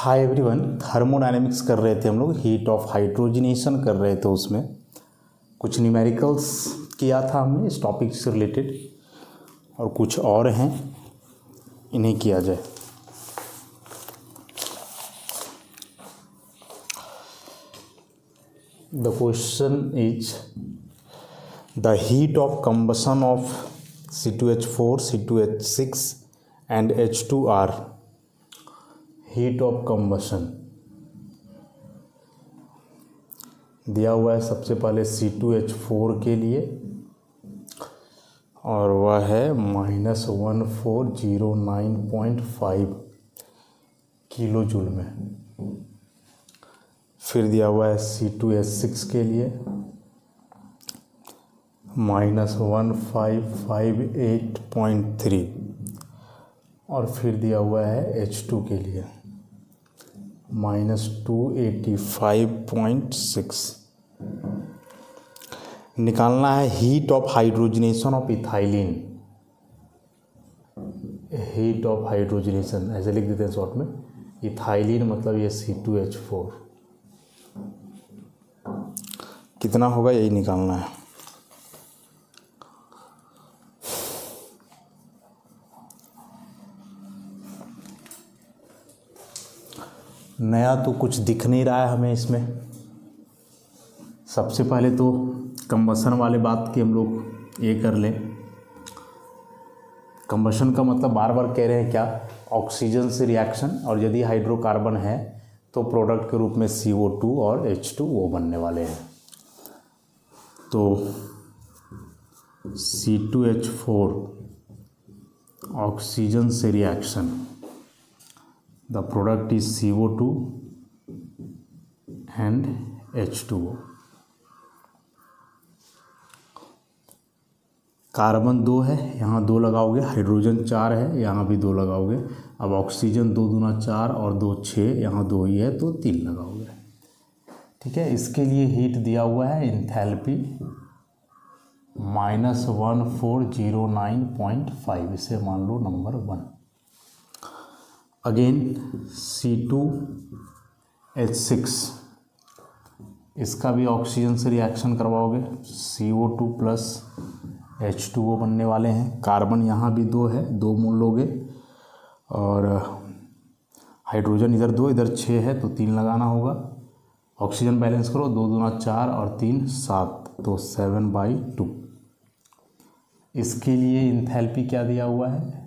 Hi everyone, thermodynamics कर रहे थे हम लोग। हीट ऑफ हाइड्रोजनेशन कर रहे थे। उसमें कुछ न्यूमेरिकल्स किया था हमने इस टॉपिक से रिलेटेड, और कुछ और हैं, इन्हें किया जाए। The question is the heat of combustion of C2H4, C2H6 and H2R। Heat of combustion दिया हुआ है सबसे पहले C2H4 के लिए, और वह है -1409.5 किलो जूल में। फिर दिया हुआ है C2H6 के लिए -1558.3, और फिर दिया हुआ है H2 के लिए -285.6। निकालना है heat of hydrogenation of ethylene. Heat of hydrogenation ऐसे लिख देते हैं शॉर्ट में। इथाइलिन मतलब ये C2H4 कितना होगा, यही निकालना है। नया तो कुछ दिख नहीं रहा है हमें इसमें। सबसे पहले तो कंबशन वाले बात की हम लोग ये कर लें। कंबशन का मतलब बार बार कह रहे हैं क्या, ऑक्सीजन से रिएक्शन, और यदि हाइड्रोकार्बन है तो प्रोडक्ट के रूप में CO2 और H2 वो बनने वाले हैं। तो C2H4 ऑक्सीजन से reaction, the product is CO2 and H2O। Carbon 2 है, यहाँ 2 लगाओगे। हाइड्रोजन 4 है, यहाँ भी 2 लगाओगे। अब ऑक्सीजन 2 दूना 4 और 2 6, यहाँ 2 ही है तो 3 लगाओगे। ठीक है, इसके लिए हीट दिया हुआ है एंथैल्पी -1409.5, इसे मान लो नंबर 1। अगेन C2H6, इसका भी ऑक्सीजन से रिएक्शन करवाओगे। CO2 प्लस H2O बनने वाले हैं। कार्बन यहाँ भी 2 है, 2 मोल लोगे, और हाइड्रोजन इधर 2 इधर 6 है तो 3 लगाना होगा। ऑक्सीजन बैलेंस करो, 2 दूना 4 और 3 7, तो 7/2। इसके लिए एंथैल्पी क्या दिया हुआ है,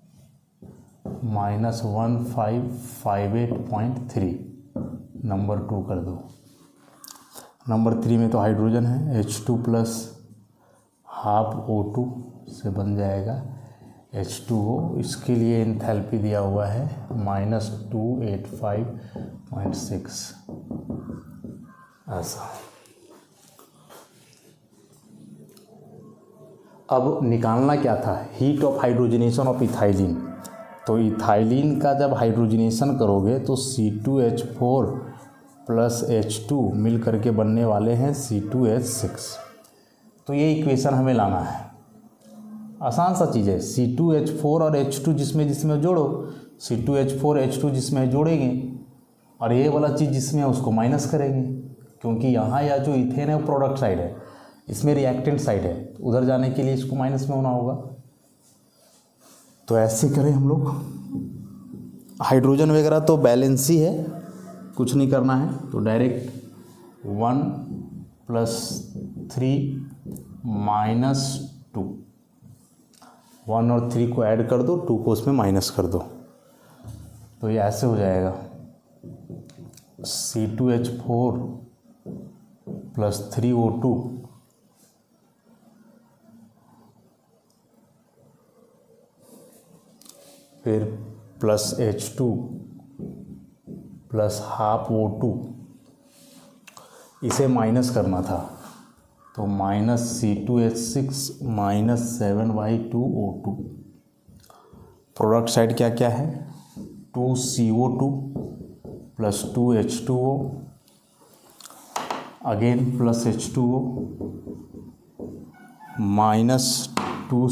-1558.3, नंबर 2 कर दो। नंबर 3 में तो हाइड्रोजन है, H2 प्लस हाफ O2 से बन जाएगा H2O। इसके लिए एंथैल्पी दिया हुआ है -285.6। ऐसा। अब निकालना क्या था, heat of hydrogenation of ethylene. तो इथाइलिन का जब हाइड्रोजनेशन करोगे तो C2H4 प्लस H2 मिल करके बनने वाले हैं C2H6। तो ये इक्वेशन हमें लाना है। आसान सा चीज़ है। C2H4 और H2 जिसमें जोड़ो, C2H4 H2 जिसमें जोड़ेंगे, और ये वाला चीज़ जिसमें है उसको माइनस करेंगे, क्योंकि यहाँ या जो इथेन है वो प्रोडक्ट साइड है, इसमें रिएक्टेंट साइड है। उधर जाने के लिए इसको माइनस में होना होगा। तो ऐसे करें हम लोग। हाइड्रोजन वगैरह तो बैलेंस ही है, कुछ नहीं करना है। तो डायरेक्ट 1 + 3 -2, 1 और 3 को ऐड कर दो, 2 को उसमें माइनस कर दो। तो ये ऐसे हो जाएगा C2H4 + 3O2 फिर plus H2 plus half O2, इसे माइनस करना था। तो -C2H6 -7/2O2। प्रोडक्ट साइड क्या क्या है, 2CO2 plus 2H2O, again plus H2O,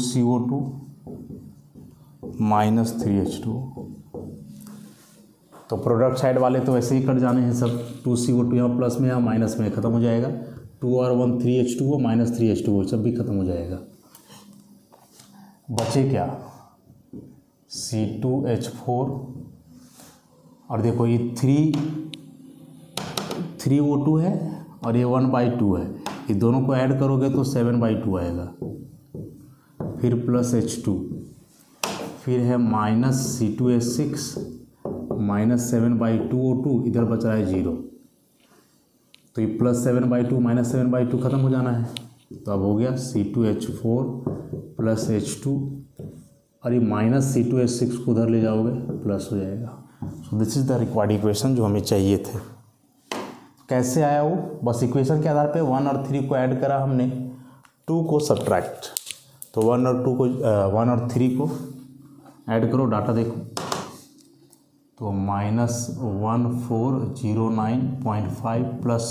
-2CO2 -3H2O। तो प्रोडक्ट साइड वाले तो वैसे ही कट जाने हैं सब। 2CO2 यहाँ प्लस में, यहाँ माइनस में ख़त्म हो जाएगा। 2 और 1 3H2O माइनस 3H2O सब भी खत्म हो जाएगा। बचे क्या, C2H4 और देखो ये 3O2 है और ये 1/2 है, ये दोनों को ऐड करोगे तो 7/2 आएगा। फिर प्लस H2, फिर है माइनस C2H6 माइनस 7/2O2, इधर बच रहा है 0, तो ये प्लस 7/2 माइनस 7/2 खत्म हो जाना है। तो अब हो गया C2H4 प्लस H2 और ये माइनस C2H6 को उधर ले जाओगे प्लस हो जाएगा। So this is the required equation जो हमें चाहिए थे। कैसे आया वो, बस इक्वेशन के आधार पे 1 और 3 को ऐड करा हमने, 2 को सब्ट्रैक्ट, तो 1 और 3 को ऐड करो, डाटा देखो तो माइनस 1409.5 प्लस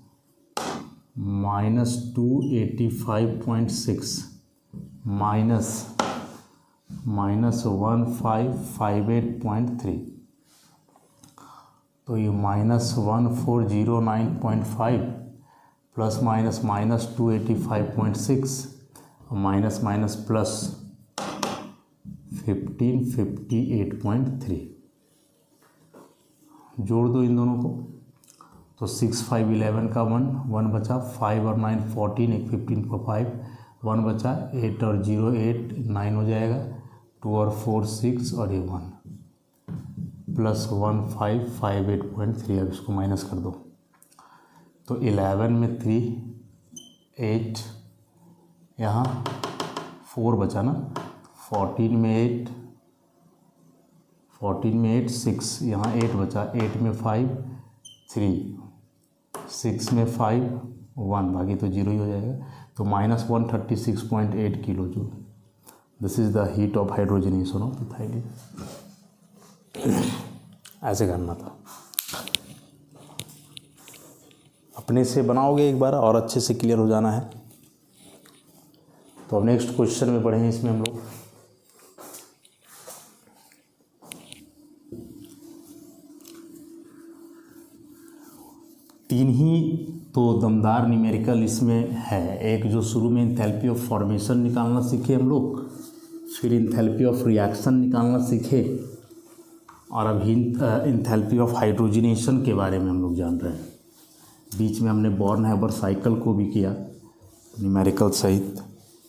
माइनस 285.6 माइनस 1558.3, तो ये minus 1409.5 plus minus minus 285.6 minus minus plus 1558.3, जोड़ दो इन दोनों को तो 6 5 11 का 1 बचा, 5 और 9 14, एक 15 को 5, 1 बचा, 8 और 0 8 9 हो जाएगा, 2 और 4 6 और ये 1 प्लस 1558.3। अब इसको माइनस कर दो तो 11 में 3 8, यहाँ 4 बचा ना, 14 में 8 6, यहाँ 8 बचा, 8 में 5 3, 6 में 5 1, बाकी तो 0 ही हो जाएगा, तो minus 136.8 kilo joule. This is the heat of hydrogenation of ethylene. ऐसे करना था, अपने से बनाओगे एक बार और अच्छे से क्लियर हो जाना है। तो अब नेक्स्ट क्वेश्चन में बढ़े हैं, इसमें हम लोग तीन ही तो दमदार न्यूमेरिकल इसमें है। एक जो शुरू में इंथैल्पी ऑफ फॉर्मेशन निकालना सीखे हम लोग, फिर इंथैल्पी ऑफ रिएक्शन निकालना सीखे, और अभी इंथैल्पी ऑफ हाइड्रोजनेशन के बारे में हम लोग जान रहे हैं। बीच में हमने बॉर्न हैबर साइकिल को भी किया न्यूमेरिकल सहित।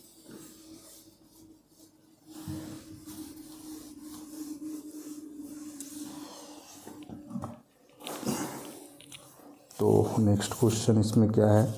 तो नेक्स्ट क्वेश्चन इसमें क्या है,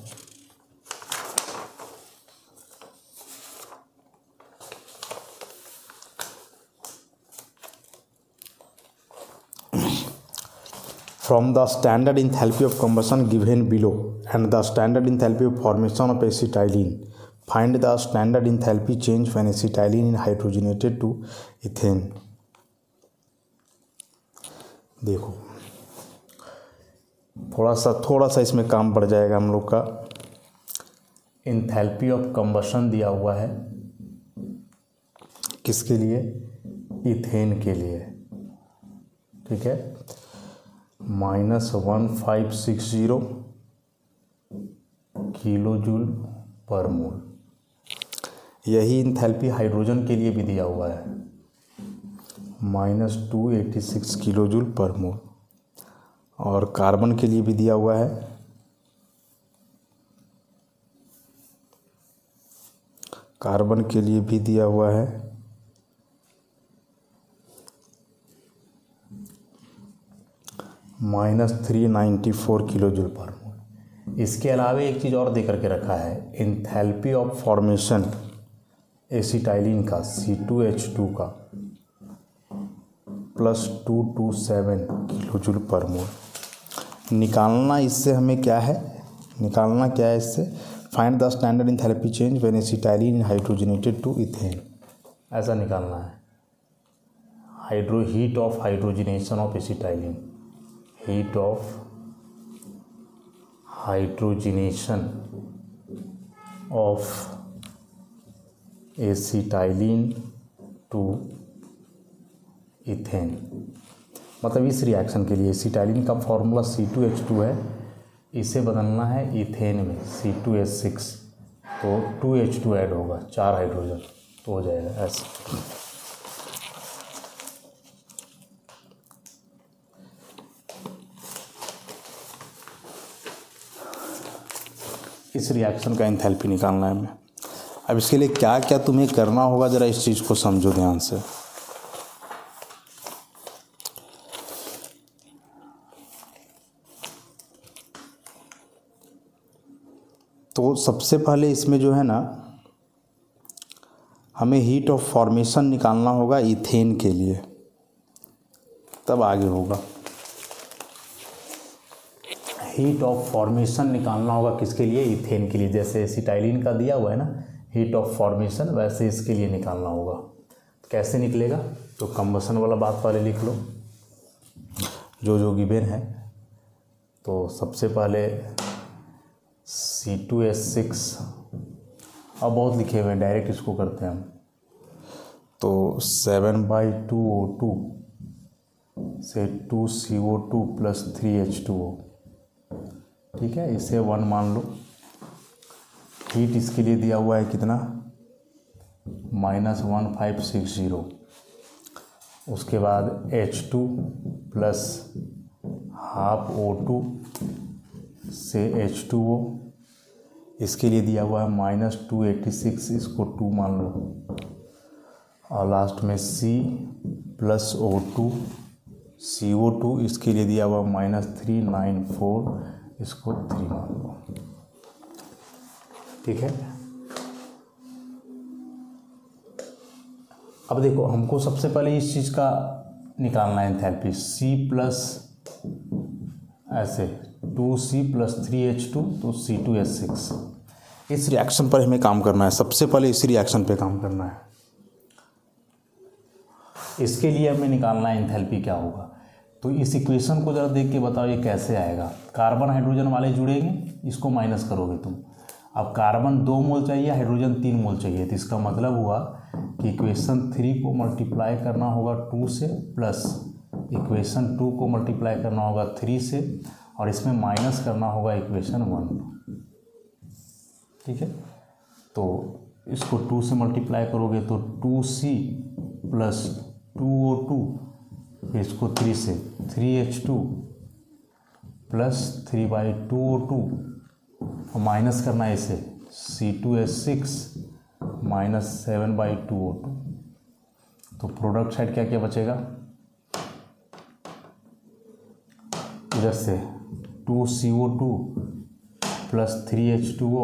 from the standard enthalpy of combustion given below and the standard enthalpy of formation of acetylene, find the standard enthalpy change when acetylene is hydrogenated to ethane। देखो थोड़ा सा इसमें काम पड़ जाएगा हम लोग का। इंथैल्पी ऑफ कंबशन दिया हुआ है, किसके लिए, इथेन के लिए, ठीक है, माइनस 1560 किलो जूल पर मोल। यही इंथैल्पी हाइड्रोजन के लिए भी दिया हुआ है, माइनस 286 किलो जूल पर मोल, और कार्बन के लिए भी दिया हुआ है, कार्बन के लिए भी दिया हुआ है माइनस 394 किलो जूल पर मोल। इसके अलावा एक चीज़ और दे करके रखा है, इंथैल्पी ऑफ फॉर्मेशन एसिटाइलिन का C2H2 का प्लस 227 किलो जूल पर मोल। निकालना इससे हमें क्या है, निकालना क्या है इससे, find the standard enthalpy change when acetylene hydrogenated to ethane, ऐसा निकालना है। Heat of hydrogenation of acetylene, heat of hydrogenation of acetylene to ethane. मतलब इस रिएक्शन के लिए एसिटाइलिन का फॉर्मूला C2H2 है, इसे बदलना है इथेन में C2H6, तो 2H2 ऐड होगा, 4 हाइड्रोजन, तो हो जाएगा ऐसे। इस रिएक्शन का एंथैल्पी निकालना है हमें। अब इसके लिए क्या क्या तुम्हें करना होगा, ज़रा इस चीज़ को समझो ध्यान से। तो सबसे पहले इसमें जो है ना, हमें हीट ऑफ फॉर्मेशन निकालना होगा इथेन के लिए, तब आगे होगा। हीट ऑफ फॉर्मेशन निकालना होगा किसके लिए, इथेन के लिए। जैसे एसिटाइलिन का दिया हुआ है ना हीट ऑफ फॉर्मेशन, वैसे इसके लिए निकालना होगा। कैसे निकलेगा, तो कंबसन वाला बात पहले लिख लो जो गिवन है। तो सबसे पहले C2H6, अब बहुत लिखे हुए हैं, डायरेक्ट इसको करते हैं हम। तो 7/2O2 से 2CO2 + 3H2O, ठीक है, इसे 1 मान लो। हीट इसके लिए दिया हुआ है कितना, -1560। उसके बाद H2 + ½ O2 से H2O, इसके लिए दिया हुआ है -286, इसको 2 मान लो। और लास्ट में C + O2 CO2, इसके लिए दिया हुआ -394, इसको 3 मान लो, ठीक है। अब देखो हमको सबसे पहले इस चीज़ का निकालना है एंथैल्पी, C प्लस ऐसे 2C + 3H2, तो C2H6। इस रिएक्शन पर हमें काम करना है, सबसे पहले इसी रिएक्शन पे काम करना है। इसके लिए हमें निकालना है एंथैल्पी क्या होगा। तो इस इक्वेशन को ज़रा देख के बताओ ये कैसे आएगा। कार्बन हाइड्रोजन वाले जुड़ेंगे, इसको माइनस करोगे तुम। अब कार्बन 2 मोल चाहिए, हाइड्रोजन 3 मोल चाहिए, तो इसका मतलब हुआ कि इक्वेशन 3 को मल्टीप्लाई करना होगा 2 से, प्लस इक्वेशन 2 को मल्टीप्लाई करना होगा 3 से, और इसमें माइनस करना होगा इक्वेशन 1, ठीक है। तो इसको 2 से मल्टीप्लाई करोगे तो 2C + 2O2, फिर इसको 3 से 3H2 + 3/2O2, और माइनस करना है इसे C2H6 - 7/2O2। तो प्रोडक्ट साइड क्या क्या बचेगा, इधर से 2CO2 + 3H2O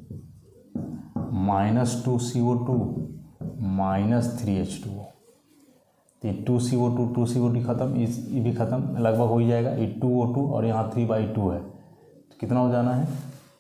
-2CO2 - 3H2O। तो 2CO2 2CO2 ख़त्म, ये भी ख़त्म, लगभग हो ही जाएगा। ये 2O2 और यहाँ 3/2 है, तो कितना हो जाना है,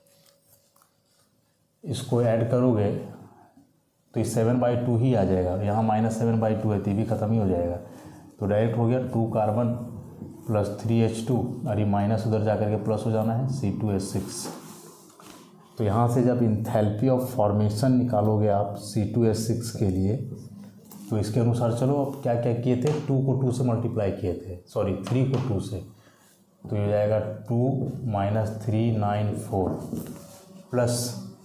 इसको ऐड करोगे तो ये 7/2 ही आ जाएगा। यहाँ -7/2 है, तो ये भी ख़त्म ही हो जाएगा। तो डायरेक्ट हो गया 2 कार्बन + 3H2, और ये माइनस उधर जा करके प्लस हो जाना है C2H6। तो यहाँ से जब एंथैल्पी ऑफ फॉर्मेशन निकालोगे आप C2H6 के लिए, तो इसके अनुसार चलो। अब क्या क्या किए थे, 2 को 2 से मल्टीप्लाई किए थे, सॉरी 3 को 2 से, तो ये जाएगा 2 - 394 प्लस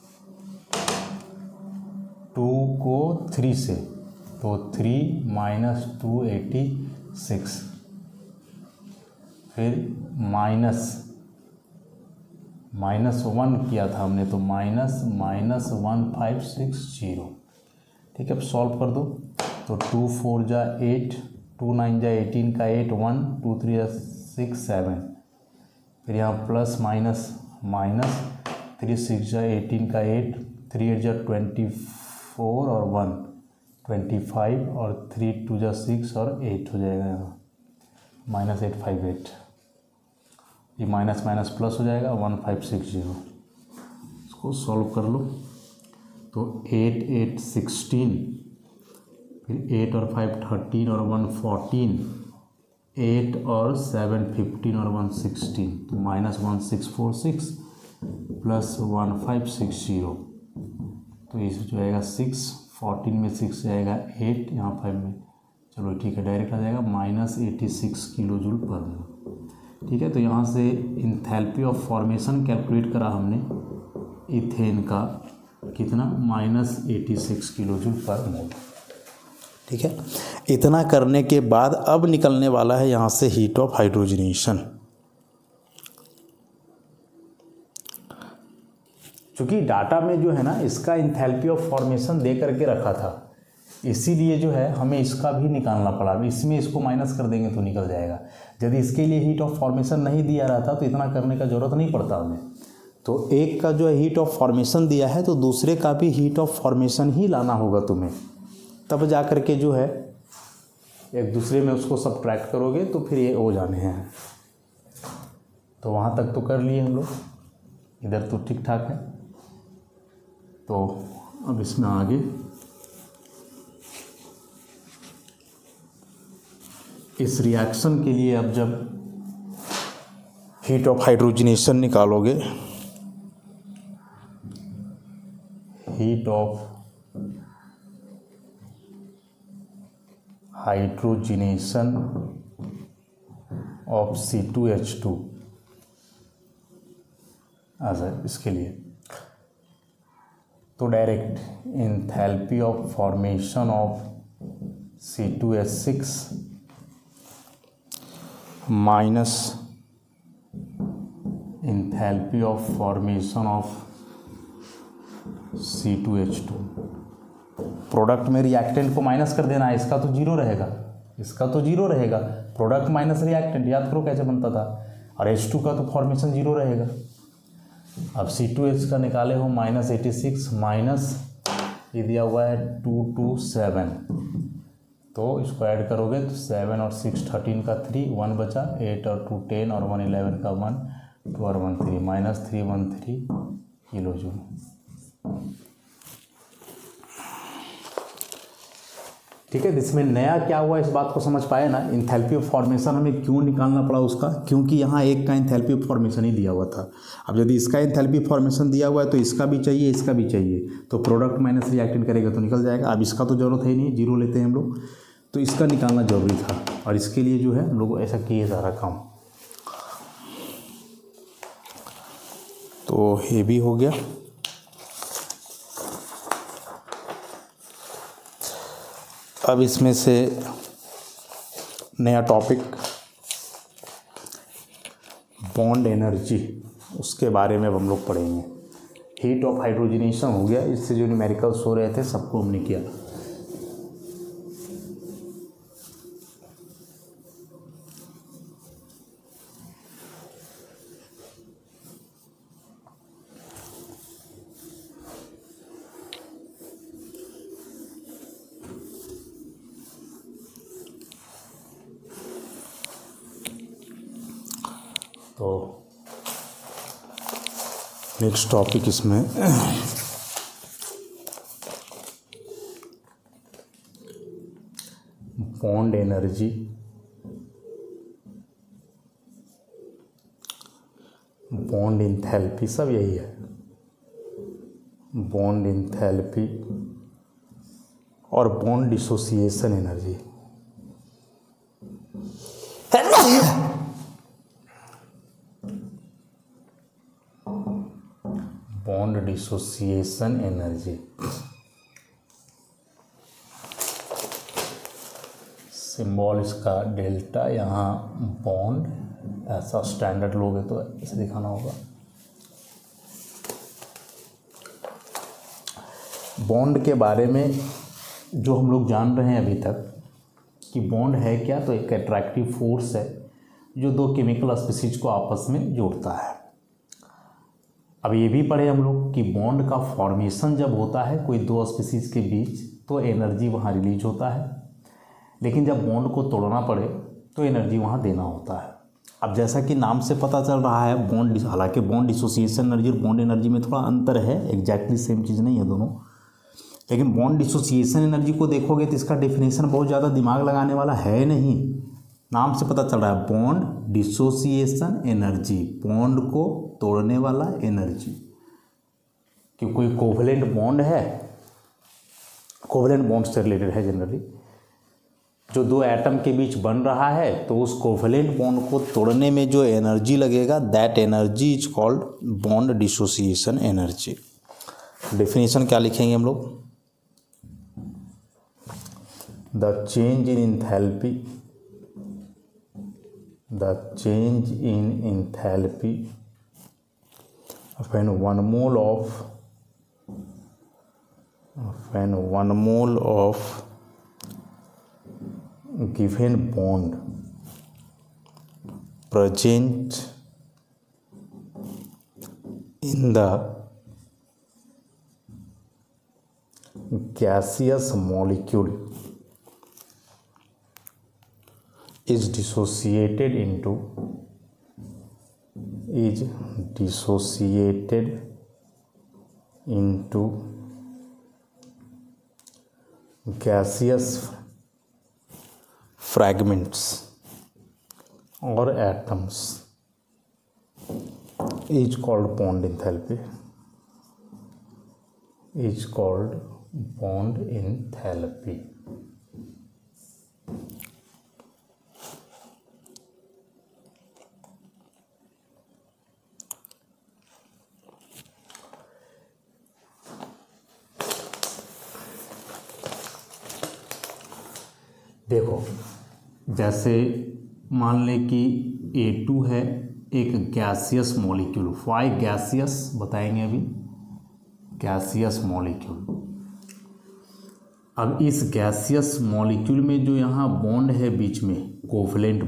2 को 3 से, तो 3 - 286, फिर -1 किया था हमने, तो -1560, ठीक है। अब सॉल्व कर दो, तो 2 × 4 = 8, 2 × 9 = 18 का 8 1, 2 × 3 = 6 7, फिर यहाँ प्लस माइनस माइनस, 3 × 6 = 18 का 8, 3 × 8 = 24 और 1 25, और 3 × 2 = 6 और 8 हो जाएगा यहाँ -858। ये माइनस माइनस प्लस हो जाएगा 1560। इसको सॉल्व कर लो, तो 8 8 16, फिर 8 और 5 13 और 1 14, 8 और 7 15 और 1 16, तो -1646 प्लस 1560, तो इस जो आएगा 6, 14 में 6 जाएगा 8, यहाँ 5 में चलो ठीक है, डायरेक्ट आ जाएगा -86 किलो जूल पर मोल। ठीक है, तो यहाँ से इंथैल्पी ऑफ फॉर्मेशन कैलकुलेट करा हमने इथेन का, कितना, -86 किलो जूल पर मोल। ठीक है, इतना करने के बाद अब निकलने वाला है यहाँ से हीट ऑफ हाइड्रोजनेशन। क्योंकि डाटा में जो है ना इसका इंथैल्पी ऑफ फॉर्मेशन दे करके रखा था, इसीलिए जो है हमें इसका भी निकालना पड़ा। इसमें इसको माइनस कर देंगे तो निकल जाएगा। यदि इसके लिए हीट ऑफ फॉर्मेशन नहीं दिया रहता तो इतना करने का ज़रूरत नहीं पड़ता हमें। तो एक का जो है हीट ऑफ फॉर्मेशन दिया है तो दूसरे का भी हीट ऑफ फॉर्मेशन ही लाना होगा तुम्हें, तब जा कर के जो है एक दूसरे में उसको सब्ट्रैक्ट करोगे तो फिर ये हो जाने हैं। तो वहाँ तक तो कर लिए हम लोग, इधर तो ठीक ठाक है। तो अब इसमें आगे इस रिएक्शन के लिए अब जब हीट ऑफ हाइड्रोजनेशन निकालोगे, heat of hydrogenation of C2H2, अच्छा इसके लिए तो direct enthalpy of formation of C2H6 minus enthalpy of formation of C2H2। Product में रिएक्टेंट को माइनस कर देना है, इसका तो जीरो रहेगा, इसका तो जीरो रहेगा। प्रोडक्ट माइनस रिएक्टेंट, याद करो कैसे बनता था। और H2 का तो फॉर्मेशन जीरो रहेगा। अब C2H का निकाले हो -86 माइनस ये दिया हुआ है 227, तो इसको ऐड करोगे तो 7 और 6 13 का 3 1 बचा, 8 और 2 10 और 1 11 का 1 2 और 1 3 -313 किलो जूल। ठीक है, इसमें नया क्या हुआ इस बात को समझ पाए ना। इंथैल्पी ऑफ फॉर्मेशन हमें क्यों निकालना पड़ा उसका, क्योंकि यहाँ एक का इंथैल्पी ऑफ फॉर्मेशन ही दिया हुआ था। अब यदि इसका इंथैल्पी फॉर्मेशन दिया हुआ है तो इसका भी चाहिए, इसका भी चाहिए, तो प्रोडक्ट माइनस रिएक्टेंट करेगा तो निकल जाएगा। अब इसका तो ज़रूरत है ही नहीं, जीरो लेते हैं हम लोग, तो इसका निकालना जरूरी था। और इसके लिए जो है हम लोग ऐसा किए सारा काम। तो ये भी हो गया। अब इसमें से नया टॉपिक बॉन्ड एनर्जी, उसके बारे में अब हम लोग पढ़ेंगे। हीट ऑफ हाइड्रोजनेशन हो गया, इससे जो न्यूमेरिकल्स हो रहे थे सबको हमने किया। तो नेक्स्ट टॉपिक इसमें बॉन्ड एनर्जी, बॉन्ड इंथैल्पी, सब यही है। बॉन्ड इंथैल्पी और bond dissociation energy. Bond dissociation energy, symbol इसका डेल्टा, यहाँ बॉन्ड, ऐसा स्टैंडर्ड लोगे तो ऐसे दिखाना होगा। बॉन्ड के बारे में जो हम लोग जान रहे हैं अभी तक कि बॉन्ड है क्या, तो एक अट्रैक्टिव फोर्स है जो दो केमिकल स्पीशीज को आपस में जोड़ता है। अब ये भी पढ़े हम लोग कि बॉन्ड का फॉर्मेशन जब होता है कोई दो स्पीशीज के बीच तो एनर्जी वहाँ रिलीज होता है, लेकिन जब बॉन्ड को तोड़ना पड़े तो एनर्जी वहाँ देना होता है। अब जैसा कि नाम से पता चल रहा है बॉन्ड, हालांकि बॉन्ड डिसोसिएशन एनर्जी और बॉन्ड एनर्जी में थोड़ा अंतर है, एग्जैक्टली सेम चीज़ नहीं है दोनों, लेकिन बॉन्ड डिसोसिएशन एनर्जी को देखोगे तो इसका डेफिनेशन बहुत ज़्यादा दिमाग लगाने वाला है नहीं। नाम से पता चल रहा है बॉन्ड डिसोसिएशन एनर्जी, बॉन्ड को तोड़ने वाला एनर्जी। कि कोई कोवलेंट बॉन्ड है, कोवलेंट बॉन्ड से रिलेटेड है जनरली, जो दो एटम के बीच बन रहा है, तो उस कोवेलेंट बॉन्ड को तोड़ने में जो एनर्जी लगेगा, that energy is called bond dissociation energy. Definition क्या लिखेंगे हम लोग? The change in enthalpy, the change in enthalpy when one mole of given bond present in the gaseous molecule is dissociated into gaseous fragments or atoms is called bond enthalpy, is called bond enthalpy। देखो, जैसे मान लें कि A2 है एक gaseous molecule, Y gaseous बताएंगे अभी, gaseous molecule. अब इस गैसियस मॉलिक्यूल में जो यहाँ बॉन्ड है बीच में, कोवेलेंट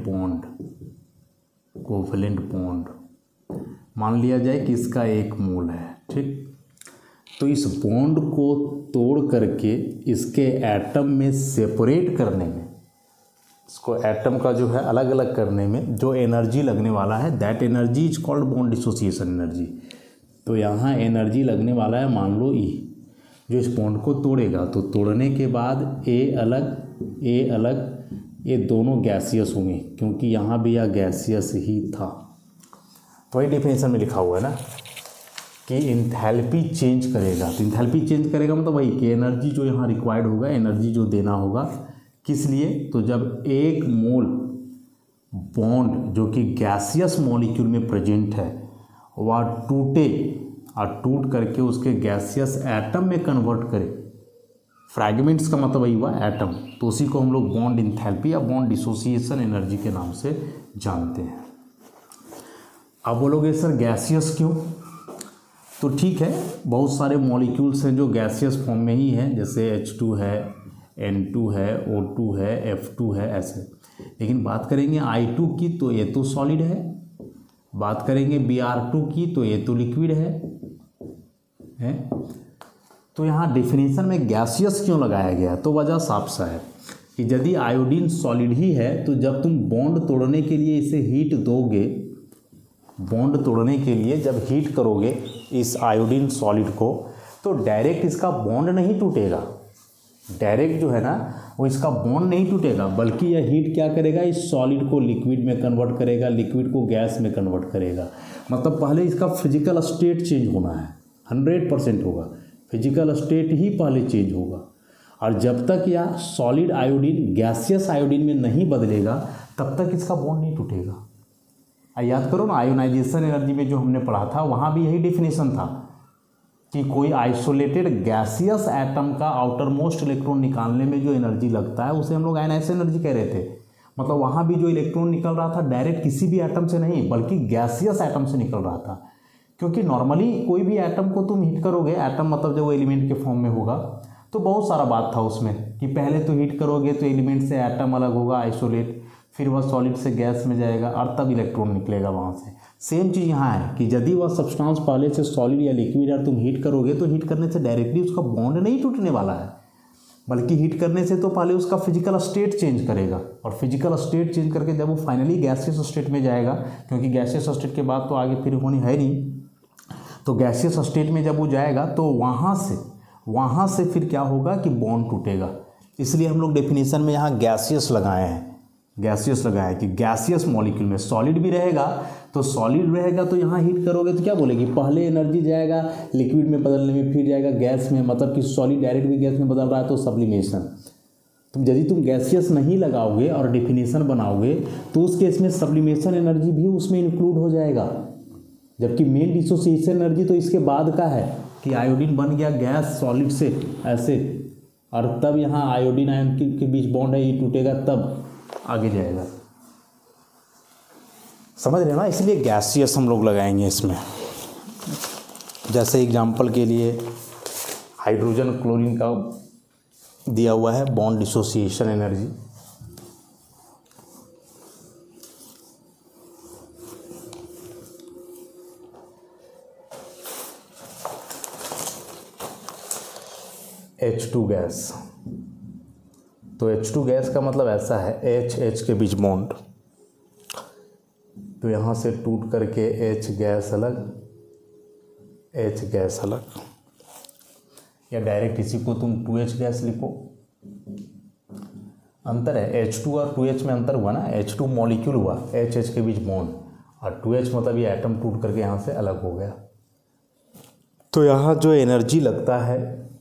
बॉन्ड मान लिया जाए कि इसका 1 मोल है, ठीक। तो इस बॉन्ड को तोड़ करके इसके एटम में सेपरेट करने में, इसको एटम का जो है अलग अलग करने में जो एनर्जी लगने वाला है, that energy is called bond dissociation energy. तो यहाँ एनर्जी लगने वाला है, मान लो E, जो इस बॉन्ड को तोड़ेगा, तो तोड़ने के बाद A अलग, ये दोनों गैसियस होंगे, क्योंकि यहाँ भी यह गैसियस ही था। तो वही डेफिनेशन में लिखा हुआ है ना कि इंथैल्पी चेंज करेगा। तो इंथैल्पी चेंज करेगा मतलब वही कि एनर्जी जो यहाँ रिक्वायर्ड होगा, एनर्जी जो देना होगा, किस लिए? तो जब 1 मोल बॉन्ड जो कि गैसियस मॉलिक्यूल में प्रेजेंट है वह टूटे और टूट करके उसके गैसियस एटम में कन्वर्ट करे, फ्रैगमेंट्स का मतलब वही हुआ एटम, तो उसी को हम लोग बॉन्ड इंथैल्पी या बॉन्ड डिसोसिएशन एनर्जी के नाम से जानते हैं। अब बोलोगे सर गैसियस क्यों? तो ठीक है, बहुत सारे मॉलिक्यूल्स हैं जो गैसियस फॉर्म में ही हैं, जैसे H2 है, N2 है, O2 है, F2 है, ऐसे। लेकिन बात करेंगे I2 की तो ये तो सॉलिड है, बात करेंगे Br2 की तो ये तो लिक्विड है। तो यहाँ डेफिनेशन में गैसियस क्यों लगाया गया? तो वजह साफ सा है कि यदि आयोडीन सॉलिड ही है तो जब तुम बॉन्ड तोड़ने के लिए इसे हीट दोगे, बॉन्ड तोड़ने के लिए जब हीट करोगे इस आयोडीन सॉलिड को, तो डायरेक्ट इसका बॉन्ड नहीं टूटेगा, डायरेक्ट जो है ना वो इसका बॉन्ड नहीं टूटेगा, बल्कि यह हीट क्या करेगा, इस सॉलिड को लिक्विड में कन्वर्ट करेगा, लिक्विड को गैस में कन्वर्ट करेगा। मतलब पहले इसका फिजिकल स्टेट चेंज होना है, 100% होगा, फिजिकल स्टेट ही पहले चेंज होगा। और जब तक यह सॉलिड आयोडीन गैसियस आयोडीन में नहीं बदलेगा तब तक इसका बॉन्ड नहीं टूटेगा। याद करो ना, आयोनाइजेशन एनर्जी में जो हमने पढ़ा था वहाँ भी यही डेफिनेशन था कि कोई आइसोलेटेड गैसियस एटम का आउटर मोस्ट इलेक्ट्रॉन निकालने में जो एनर्जी लगता है उसे हम लोग आयोनाइजेशन एनर्जी कह रहे थे। मतलब वहाँ भी जो इलेक्ट्रॉन निकल रहा था डायरेक्ट किसी भी एटम से नहीं, बल्कि गैसियस एटम से निकल रहा था। क्योंकि नॉर्मली कोई भी एटम को तुम हीट करोगे, एटम मतलब जब वो एलिमेंट के फॉर्म में होगा, तो बहुत सारा बात था उसमें कि पहले तो हीट करोगे तो एलिमेंट से एटम अलग होगा आइसोलेट, फिर वह सॉलिड से गैस में जाएगा और तब इलेक्ट्रॉन निकलेगा वहाँ से। सेम चीज़ यहाँ है कि यदि वह सब्सटेंस पहले से सॉलिड या लिक्विड और तुम हीट करोगे तो हीट करने से डायरेक्टली उसका बॉन्ड नहीं टूटने वाला है, बल्कि हीट करने से तो पहले उसका फिजिकल स्टेट चेंज करेगा, और फिजिकल स्टेट चेंज करके जब वो फाइनली गैसियस स्टेट में जाएगा, क्योंकि गैसियस स्टेट के बाद तो आगे फिर होनी है नहीं, तो गैसियस स्टेट में जब वो जाएगा तो वहाँ से फिर क्या होगा कि बॉन्ड टूटेगा। इसलिए हम लोग डेफिनेशन में यहाँ गैसियस लगाए हैं, गैसियस लगाया कि गैसियस मॉलिक्यूल में सॉलिड भी रहेगा, तो सॉलिड रहेगा तो यहाँ हीट करोगे तो क्या बोलेगी, पहले एनर्जी जाएगा लिक्विड में बदलने में, फिर जाएगा गैस में, मतलब कि सॉलिड डायरेक्ट भी गैस में बदल रहा है तो सब्लिमेशन। यदि तुम गैसियस नहीं लगाओगे और डेफिनेशन बनाओगे तो उस केस में सब्लिमेशन एनर्जी भी उसमें इंक्लूड हो जाएगा, जबकि मेन डिसोसिएशन एनर्जी तो इसके बाद का है कि आयोडीन बन गया गैस सॉलिड से ऐसे, और तब यहाँ आयोडीन आयन के बीच बॉन्ड है, ये टूटेगा तब आगे जाएगा। समझ रहे ना, इसलिए गैसियस हम लोग लगाएंगे इसमें। जैसे एग्जांपल के लिए हाइड्रोजन क्लोरीन का दिया हुआ है bond dissociation energy, H2 gas. तो H2 गैस का मतलब ऐसा है H के बीच बॉन्ड, तो यहाँ से टूट करके H गैस अलग, H गैस अलग, या डायरेक्ट इसी को तुम 2H गैस लिखो। अंतर है H2 और 2H में अंतर हुआ ना, H2 मॉलिक्यूल हुआ, H के बीच बॉन्ड, और 2H मतलब ये एटम टूट करके यहाँ से अलग हो गया। तो यहाँ जो एनर्जी लगता है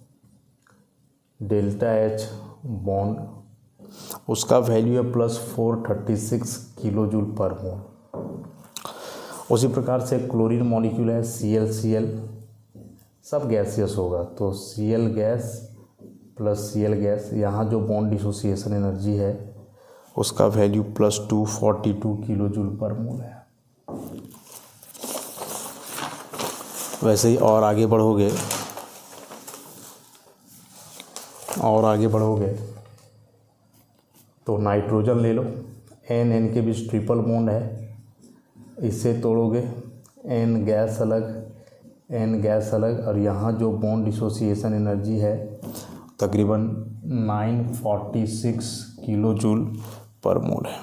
डेल्टा H बॉन्ड, उसका वैल्यू है +436 किलो जूल पर मोल। उसी प्रकार से क्लोरीन मॉलिक्यूल है Cl, सब गैसियस होगा, तो Cl gas plus Cl gas, यहाँ जो बॉन्ड डिसोसिएशन एनर्जी है उसका वैल्यू +242 किलो जूल पर मोल है। वैसे ही और आगे बढ़ोगे तो नाइट्रोजन ले लो, N के बीच ट्रिपल बॉन्ड है, इसे तोड़ोगे N गैस अलग, और यहाँ जो बॉन्ड डिसोसिएशन एनर्जी है तकरीबन 946 किलो जूल पर मोल है।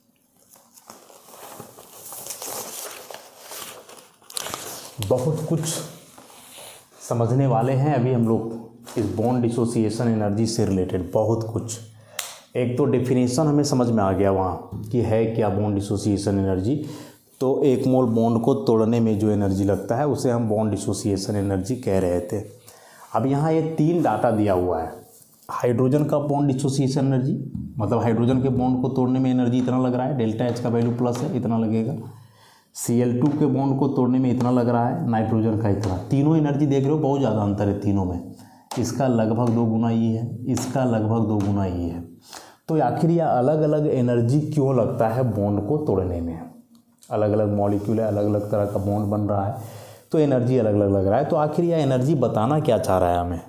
बहुत कुछ समझने वाले हैं अभी हम लोग इस बॉन्ड डिसोसिएशन एनर्जी से रिलेटेड, बहुत कुछ। एक तो डेफिनेशन हमें समझ में आ गया वहाँ कि है क्या बॉन्ड डिसोसिएशन एनर्जी, तो एक मोल बॉन्ड को तोड़ने में जो एनर्जी लगता है उसे हम बॉन्ड डिसोसिएशन एनर्जी कह रहे थे। अब यहाँ ये 3 डाटा दिया हुआ है। हाइड्रोजन का बॉन्ड डिसोसिएशन एनर्जी, मतलब हाइड्रोजन के बॉन्ड को तोड़ने में एनर्जी इतना लग रहा है, डेल्टा H का वैल्यू प्लस है, इतना लगेगा। Cl2 के बॉन्ड को तोड़ने में इतना लग रहा है, नाइट्रोजन का इतना। तीनों एनर्जी देख रहे हो, बहुत ज़्यादा अंतर है तीनों में। इसका लगभग 2 गुना ये है, इसका लगभग 2 गुना ये है। तो आखिर यह अलग अलग एनर्जी क्यों लगता है बॉन्ड को तोड़ने में? अलग अलग मॉलिक्यूल है, अलग अलग तरह का बॉन्ड बन रहा है, तो एनर्जी अलग अलग लग रहा है। तो आखिर यह एनर्जी बताना क्या चाह रहा है हमें?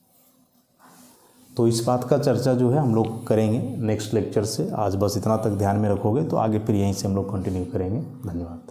तो इस बात का चर्चा जो है हम लोग करेंगे नेक्स्ट लेक्चर से। आज बस इतना तक ध्यान में रखोगे तो आगे फिर यहीं से हम लोग कंटिन्यू करेंगे। धन्यवाद।